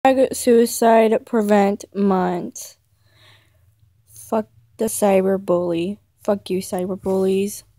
Suicide Prevent Month. Fuck the cyberbully. Fuck you, cyberbullies.